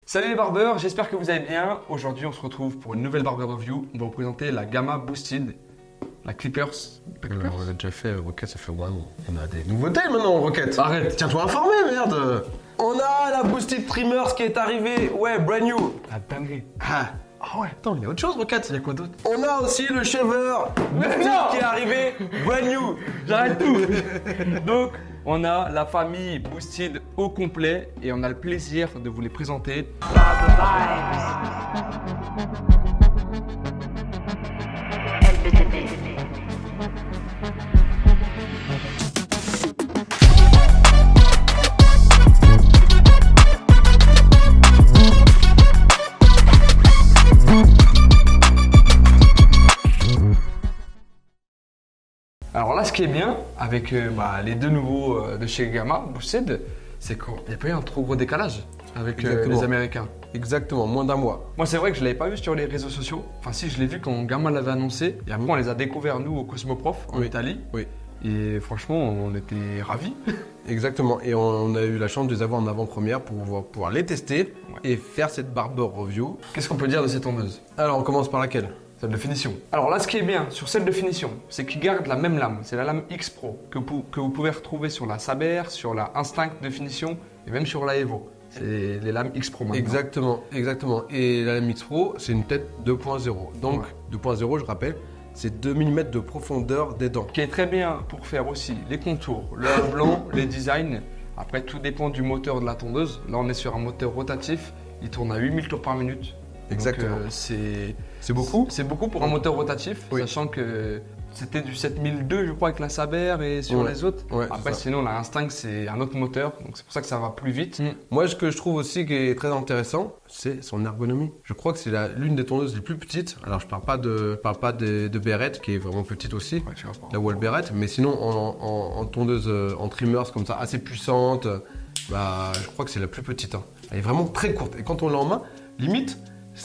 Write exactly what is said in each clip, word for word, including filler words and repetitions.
Salut les barbeurs, j'espère que vous allez bien. Aujourd'hui on se retrouve pour une nouvelle barber review. On va vous présenter la Gamma Boosted, la Clippers. Alors, on l'a déjà fait, Rocket, ça fait one. On a des nouveautés maintenant, Rocket. Arrête. Tiens-toi informé, merde. On a la Boosted Trimmers qui est arrivée, ouais, brand new. La dinguerie. Ah, Ah ouais. attends, il y a autre chose, Rocket. Il y a quoi d'autre? On a aussi le shaver Mais Boosted non qui est arrivé, brand new. J'arrête tout. Donc on a la famille Boosted au complet et on a le plaisir de vous les présenter. Alors là, ce qui est bien avec euh, bah, les deux nouveaux euh, de chez Gamma Boosted, c'est qu'il n'y a pas eu un trop gros décalage avec euh, les Américains. Exactement, moins d'un mois. Moi, c'est vrai que je ne l'avais pas vu sur les réseaux sociaux. Enfin, si, je l'ai vu quand Gamma l'avait annoncé. Et après, on les a découverts, nous, au Cosmoprof, en Oui. Italie. Oui. Et franchement, on était ravis. Exactement, et on a eu la chance de les avoir en avant-première pour pouvoir, pouvoir les tester Ouais. et faire cette barber review. Qu'est-ce qu'on peut dire de ces tondeuses? Alors, on commence par laquelle? Celle de finition. Alors là, ce qui est bien sur celle de finition, c'est qu'ils gardent la même lame. C'est la lame X Pro que, vous- que vous pouvez retrouver sur la Saber, sur la Instinct de finition et même sur la Evo. C'est les lames X Pro maintenant. Exactement, exactement. Et la Mix Pro, c'est une tête deux point zéro. Donc, Ouais. deux point zéro, je rappelle, c'est deux millimètres de profondeur des dents. Qui est très bien pour faire aussi les contours, le blanc, les designs. Après, tout dépend du moteur de la tondeuse. Là, on est sur un moteur rotatif. Il tourne à huit mille tours par minute. Donc, Exactement. euh, c'est C'est beaucoup. C'est beaucoup pour un moteur rotatif, Oui. sachant que c'était du sept mille deux, je crois, avec la Saber et sur Ouais. les autres. Ouais, Après, c'est ça. sinon, la Instinct, c'est un autre moteur, donc c'est pour ça que ça va plus vite. Moi, ce que je trouve aussi qui est très intéressant, c'est son ergonomie. Je crois que c'est la- l'une des tondeuses les plus petites. Alors, je parle pas de, je parle pas de, de Beretta, qui est vraiment petite aussi, Ouais, je sais pas. la Wall Beretta, mais sinon, en, en- en tondeuse, euh, en trimmers comme ça, assez puissante, euh, bah, je crois que c'est la plus petite. hein. Elle est vraiment très courte. Et quand on l'a en main, limite,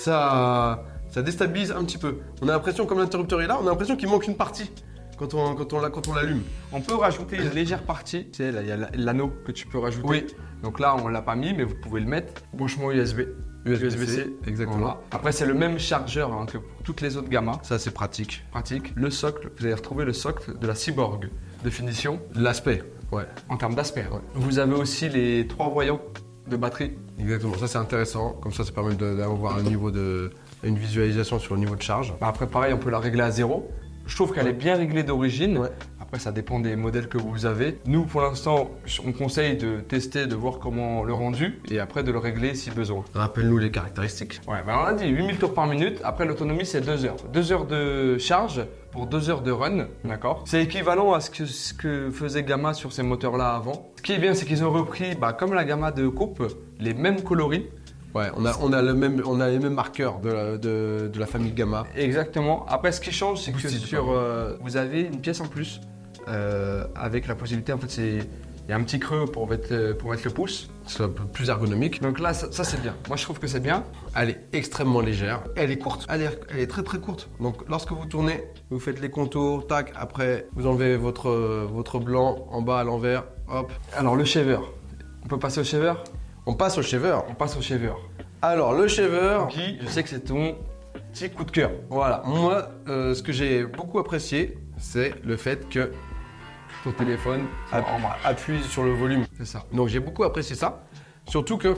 ça, ça déstabilise un petit peu. On a l'impression, comme l'interrupteur est là, on a l'impression qu'il manque une partie quand on, quand on, l'a- quand on l'allume. On peut rajouter une légère partie. Tu sais, là, il y a la- l'anneau que tu peux rajouter. Oui. Donc là, on l'a pas mis, mais vous pouvez le mettre. Branchement U S B. U S B-C, exactement. Voilà. Après, c'est le même chargeur hein, que pour toutes les autres gammas. Ça, c'est pratique. Pratique. Le socle, vous allez retrouver le socle de la Cyborg de finition L'aspect, ouais. en termes d'aspect. hein. Ouais. Vous avez aussi les trois voyants de batterie. Exactement, ça c'est intéressant. Comme ça, ça permet de- d'avoir un niveau de, une visualisation sur le niveau de charge. Bah, après, pareil, on peut la régler à zéro. Je trouve qu'elle est bien réglée d'origine. Ouais. Après, ça dépend des modèles que vous avez. Nous, pour l'instant, on conseille de tester, de voir comment le rendu et après de le régler si besoin. Rappelle-nous les caractéristiques. Ouais, bah on a dit huit mille tours par minute. Après, l'autonomie, c'est deux heures. deux heures de charge pour deux heures de run, d'accord? C'est équivalent à ce que, ce que faisait Gamma sur ces moteurs-là avant. Ce qui est bien, c'est qu'ils ont repris, bah, comme la Gamma de coupe, les mêmes coloris. Ouais, on a, on a, le même, on a les mêmes marqueurs de la, de, de la famille Gamma. Exactement. Après, ce qui change, c'est que Boosted, sur, pardon. euh, vous avez une pièce en plus euh, avec la possibilité, en fait, c'est il y a un petit creux pour mettre, euh, pour mettre le pouce. C'est un peu plus ergonomique. Donc là, ça, ça, c'est bien. Moi, je trouve que c'est bien. Elle est extrêmement légère. Elle est courte. Elle est, elle est très très courte. Donc lorsque vous tournez, vous faites les contours, tac, après vous enlevez votre, votre blanc en bas à l'envers, hop. Alors, le shaver. On peut passer au shaver? On passe au shaver. On passe au shaver. Alors le shaver, Guy, je sais que c'est ton petit coup de cœur. voilà, moi euh, ce que j'ai beaucoup apprécié, c'est le fait que Ton téléphone, app- appuie sur le volume. c'est ça. Donc j'ai beaucoup apprécié ça. Surtout que.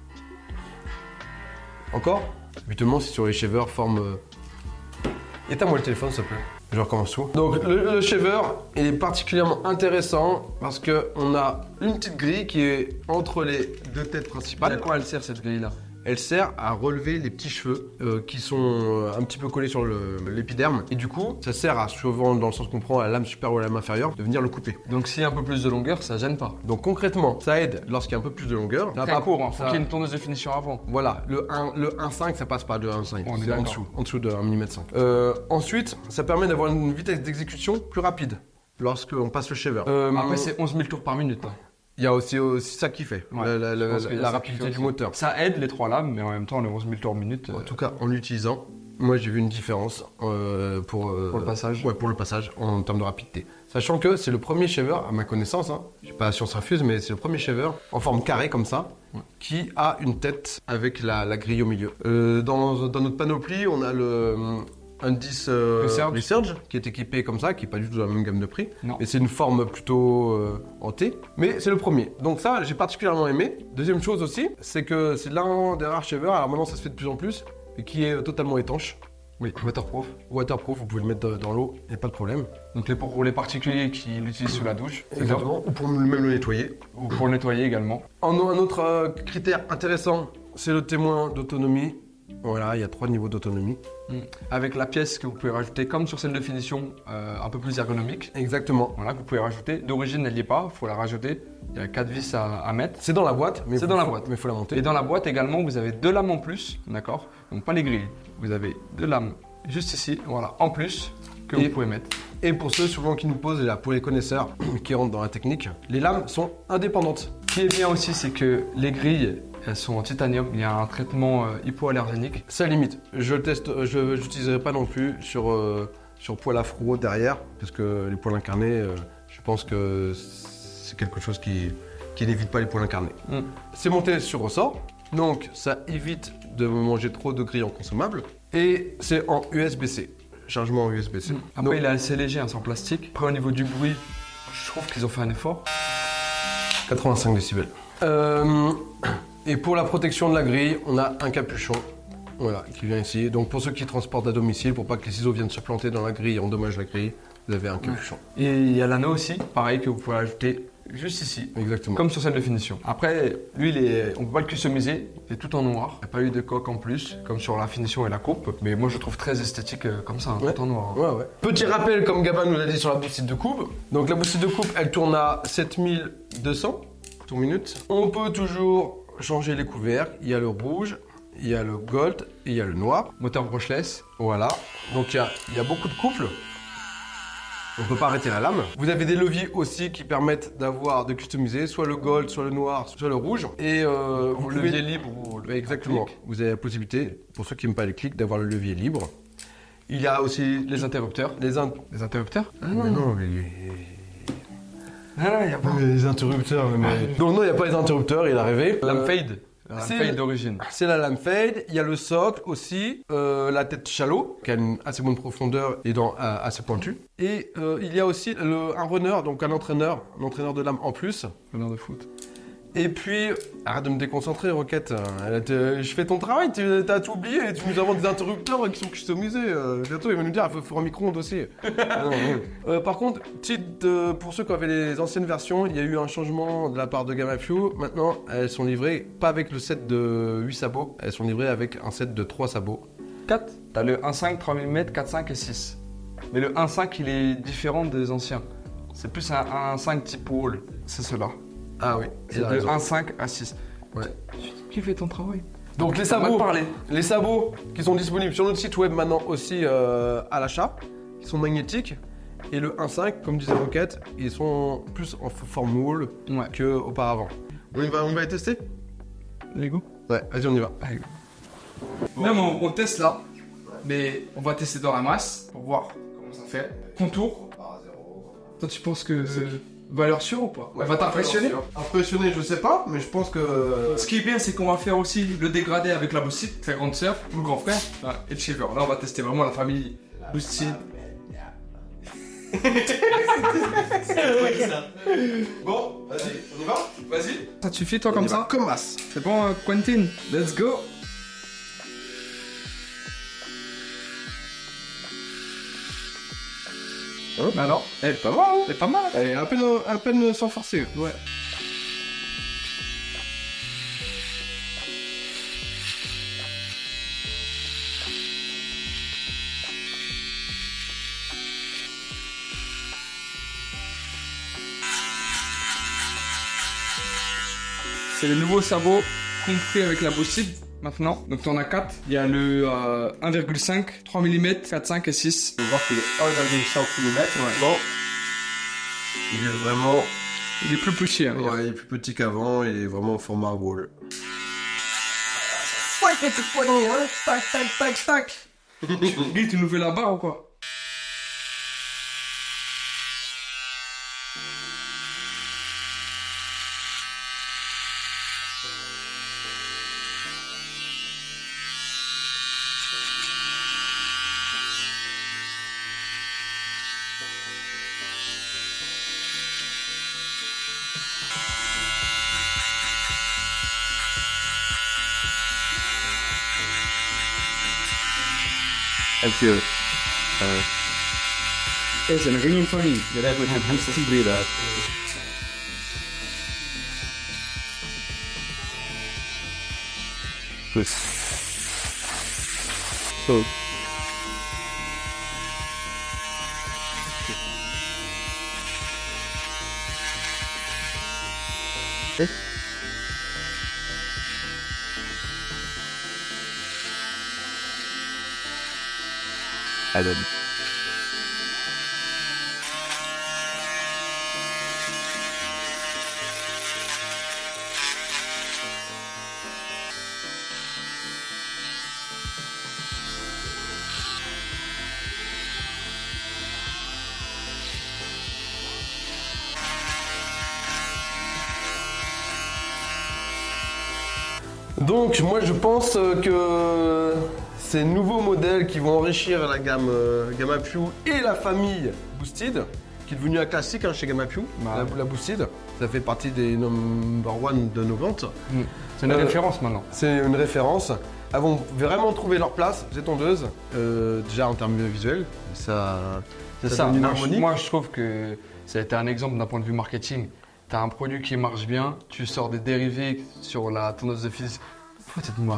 Encore Évidemment, si sur les shavers forme. euh, Éteins-moi le téléphone, s'il te plaît. Je recommence tout. Donc le, le shaver, il est particulièrement intéressant parce qu'on a une petite grille qui est entre les deux têtes À principales. quoi elle sert cette grille-là? Elle sert à relever les petits cheveux euh, qui sont euh, un petit peu collés sur le- l'épiderme. Et du coup, ça sert à, souvent dans le sens qu'on prend à la lame supérieure ou à la lame inférieure, de venir le couper. Donc, s'il y a un peu plus de longueur, ça gêne pas. Donc concrètement, ça aide lorsqu'il y a un peu plus de longueur. Ça va Très pas- court, hein. Faut ça- qu'il y ait une tondeuse de finition avant. Voilà, le un le un virgule cinq ça passe pas de un virgule cinq, On est c'est en d'accord. dessous, en dessous de un virgule cinq mm. Euh, ensuite, ça permet d'avoir une vitesse d'exécution plus rapide lorsqu'on passe le shaver. Euh, Après, c'est onze mille tours par minute. hein. Il y a aussi, aussi ça qui fait, Ouais, la, la- je la- pense qu'il y a la ça qui rapidité fait du aussi. moteur. Ça aide les trois lames, mais en même temps, les onze mille tours minute. En euh, tout cas, en l'utilisant, moi j'ai vu une différence euh, pour, euh, Pour le passage. Ouais, pour le passage en termes de rapidité. Sachant que c'est le premier shaver, à ma connaissance, hein, je sais pas si on se refuse, mais c'est le premier shaver en forme carrée comme ça, ouais. qui a une tête avec la, la grille au milieu. Euh, dans, dans notre panoplie, on a le Indice euh, Research. Research qui est équipé comme ça, qui n'est pas du tout dans la même gamme de prix. Non. Mais c'est une forme plutôt euh, en T. Mais c'est le premier. Donc ça, j'ai particulièrement aimé. Deuxième chose aussi, c'est que c'est l'un des rares shavers, alors maintenant ça se fait de plus en plus, et qui est totalement étanche. Oui, waterproof. Waterproof, vous pouvez le mettre dans l'eau, il n'y a pas de problème. Donc les, pour les particuliers qui l'utilisent sous la douche. Exactement. Ou pour même le nettoyer. Ou pour le nettoyer également. En, un autre euh, critère intéressant, c'est le témoin d'autonomie. Voilà, il y a trois niveaux d'autonomie. Mmh. Avec la pièce que vous pouvez rajouter, comme sur celle de finition, euh, un peu plus ergonomique. Exactement. Voilà, que vous pouvez rajouter. D'origine, elle n'y est pas, il faut la rajouter. Il y a quatre vis à, à mettre. C'est dans la boîte, mais c'est dans la boîte. Mais il faut la monter. Et dans la boîte également, vous avez deux lames en plus, d'accord? Donc pas les grilles. Vous avez deux lames juste ici, voilà, en plus, que et, vous pouvez mettre. Et pour ceux souvent qui nous posent, et là, pour les connaisseurs qui rentrent dans la technique, les lames sont indépendantes. Ce qui est bien aussi, c'est que les grilles, elles sont en titanium. Il y a un traitement euh, hypoallergénique. Ça limite. Je le teste, je n'utiliserai pas non plus sur, euh, sur poêle à fourreau derrière, parce que les poêles incarnés, euh, je pense que c'est quelque chose qui, qui n'évite pas les poêles incarnés. Mm. C'est monté sur ressort, donc ça évite de manger trop de grilles en consommables. Et c'est en U S B C. Chargement en U S B C. Mmh. Après, donc, il est assez léger, hein, c'est en plastique. Après, au niveau du bruit, je trouve qu'ils ont fait un effort. quatre-vingt-cinq décibels. Euh, et pour la protection de la grille, on a un capuchon. Voilà, qui vient ici. Donc, pour ceux qui transportent à domicile, pour pas que les ciseaux viennent se planter dans la grille et endommagent la grille, vous avez un capuchon. Ouais. Et il y a l'anneau aussi, pareil, que vous pouvez ajouter juste ici. Exactement. Comme sur celle de finition. Après, lui, il est, on peut pas le customiser. Il est tout en noir. Il n'y a pas eu de coque en plus, comme sur la finition et la coupe. Mais moi, je trouve très esthétique euh, comme ça, hein, ouais. tout en noir. Hein. Ouais, ouais. Petit rappel, comme Gabin nous l'a dit sur la boustille de coupe. Donc, la boustille de coupe, elle tourne à sept mille deux cents tours minute. On peut toujours changer les couvercles. Il y a le rouge, il y a le gold et il y a le noir. Moteur brushless. Voilà. Donc, il y a, il y a beaucoup de couples. On ne peut pas arrêter la lame. Vous avez des leviers aussi qui permettent d'avoir, de customiser, soit le gold, soit le noir, soit le rouge. Et euh, vous le pouvez... levier libre ou le exactement. clic. Vous avez la possibilité, pour ceux qui n'aiment pas les clics, d'avoir le levier libre. Il y a aussi les interrupteurs. Les, in... les interrupteurs ah, non, non, les... Ah non, il n'y a pas. Les interrupteurs, mais... Donc non, il n'y a pas les interrupteurs, il est arrivé. Lame euh... fade. La lame fade d'origine. C'est la lame fade. Il y a le socle aussi. Euh, la tête shallow, qui a une assez bonne profondeur et dents euh, assez pointues. Et euh, il y a aussi le, un runner, donc un entraîneur, un entraîneur de lame en plus. Runner de foot. Et puis, arrête de me déconcentrer, Roquette. Je fais ton travail, t'as tout oublié. Tu nous inventes des interrupteurs qui sont customisés. Euh, bientôt, il va nous dire qu'il faut un micro-ondes aussi. non, non. Euh, par contre, petite, euh, pour ceux qui avaient les anciennes versions, il y a eu un changement de la part de Gamma Few. Maintenant, elles sont livrées pas avec le set de huit sabots, elles sont livrées avec un set de trois sabots. quatre. T'as le un virgule cinq, trois millimètres, quatre virgule cinq et six. Mais le un virgule cinq, il est différent des anciens. C'est plus un un virgule cinq type wall. C'est cela. Ah oui, c'est de un virgule cinq à six. Ouais. Qui fait ton travail? Donc les sabots, les sabots qui sont disponibles sur notre site web maintenant aussi euh, à l'achat, qui sont magnétiques. Et le un virgule cinq, comme disait Roquette, ils sont plus en forme wall ouais. qu'auparavant. On y va, on va les tester? Let's go. Ouais, vas-y, on y va. Allez, go. Bon. Même on, on teste là, mais on va tester dans la masse pour voir comment ça fait. Contour. Toi, tu penses que... Valeur sûre ou pas? Ouais, elle va t'impressionner? Impressionner, je sais pas, mais je pense que... Ce qui est bien, c'est qu'on va faire aussi le dégradé avec la Boostid, sa grande sœur, mon grand frère, et le shaver. Là, on va tester vraiment la famille Boostid. Bon, vas-y, on y va? Vas-y. Ça te suffit, toi, on comme ça? Comme masse. C'est bon, euh, Quentin? Let's go! Hein? Bah non, elle est pas mal, hein. Elle est pas mal. Elle est à peine, à peine sans forcer. Ouais. C'est les nouveaux sabots compris avec la Boostid. Maintenant, donc tu en as quatre. Il y a le euh, un virgule cinq, trois millimètres, quatre, cinq et six. On va voir qu'il est un virgule cinq millimètres. Ouais. Bon. Il est vraiment... Il est plus petit. Hein, ouais, il est plus petit qu'avant. Il est vraiment au format wall. Ouais, t'es tout poignet, hein. Tac, tac, tac, tac. Guy, tu nous fais la barre ou quoi? Absolut. Uh, Jest en ringen fami. det där var ett boosted blir det. Good. So. Okay. I didn't. Donc moi je pense que ces nouveaux modèles qui vont enrichir la gamme euh, Gamma Pew et la famille Boosted, qui est devenue un classique hein, chez Gamma Pew, Bah, la, la Boosted, ça fait partie des number one de nos ventes. Mm. C'est une Euh, référence maintenant. C'est une référence. Elles vont vraiment trouver leur place, ces tondeuses, euh, déjà en termes visuels, ça, C'est ça ça. donne une Moi, harmonie. je, moi, je trouve que ça a été un exemple d'un point de vue marketing. Tu as un produit qui marche bien, tu sors des dérivés sur la tondeuse de fils. Foutez de moi.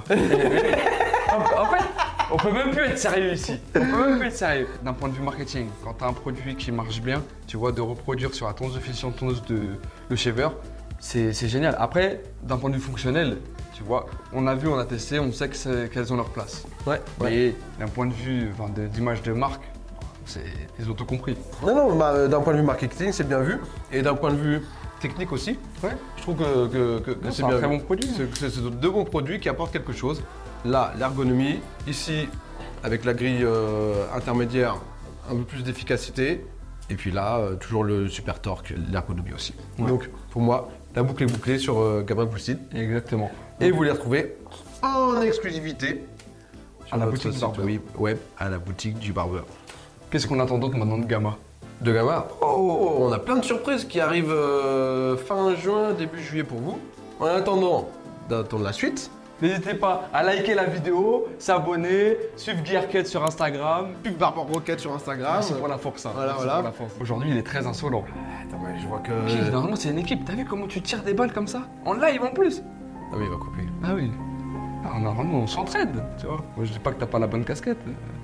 en, en fait, on peut même plus être sérieux ici. On peut même plus être sérieux. D'un point de vue marketing, quand tu as un produit qui marche bien, tu vois, de reproduire sur la tondeuse de fils, sur la tondeuse de le shaver, c'est c'est génial. Après, d'un point de vue fonctionnel, tu vois, on a vu, on a testé, on sait que c'est- qu'elles ont leur place. Ouais, ouais. Mais d'un point de vue enfin, de- d'image de marque, c'est- ils ont tout compris. Non, non, bah, d'un point de vue marketing, c'est bien vu. Et d'un point de vue technique aussi, Ouais. je trouve que, que- que- que Non, c'est c'est un bien très vu. bon produit. C'est- C'est c'est deux bons produits qui apportent quelque chose. Là, l'ergonomie. Ici, avec la grille euh, intermédiaire, un peu plus d'efficacité. Et puis là, euh, toujours le super torque, l'ergonomie aussi. Ouais. Donc, pour moi, la boucle est bouclée sur euh, Gamma Boosted. Exactement. Et vous les retrouvez en exclusivité sur À la notre boutique du site barbeur. web, web, à la boutique du barbeur. Qu'est-ce qu'on attend d'autre maintenant de Gamma? De Gamma, oh, on a plein de surprises qui arrivent euh, fin juin, début juillet pour vous. En attendant d'attendre la suite, N'hésitez pas à liker la vidéo, s'abonner, suivre Gearket sur Instagram. pub Barbeur Rocket sur Instagram. Merci pour la force. hein. Voilà, Merci voilà. pour la force. Aujourd'hui, il est très insolent. Attends, mais je vois que. Qui, normalement, c'est une équipe. T'as vu comment tu tires des balles comme ça? En live en plus. Ah oui, il va couper. Ah oui. Alors, normalement, on s'entraide, tu vois. Moi, je dis pas que t'as pas la bonne casquette.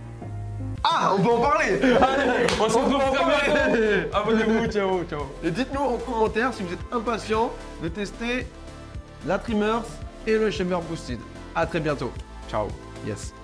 Ah, on peut en parler. Allez, on se retrouve On peut en très parler. bientôt. Abonnez-vous, ciao, ciao. Et dites-nous en commentaire si vous êtes impatient de tester la Trimmers et le Shaver Boosted. À très bientôt. Ciao. Yes.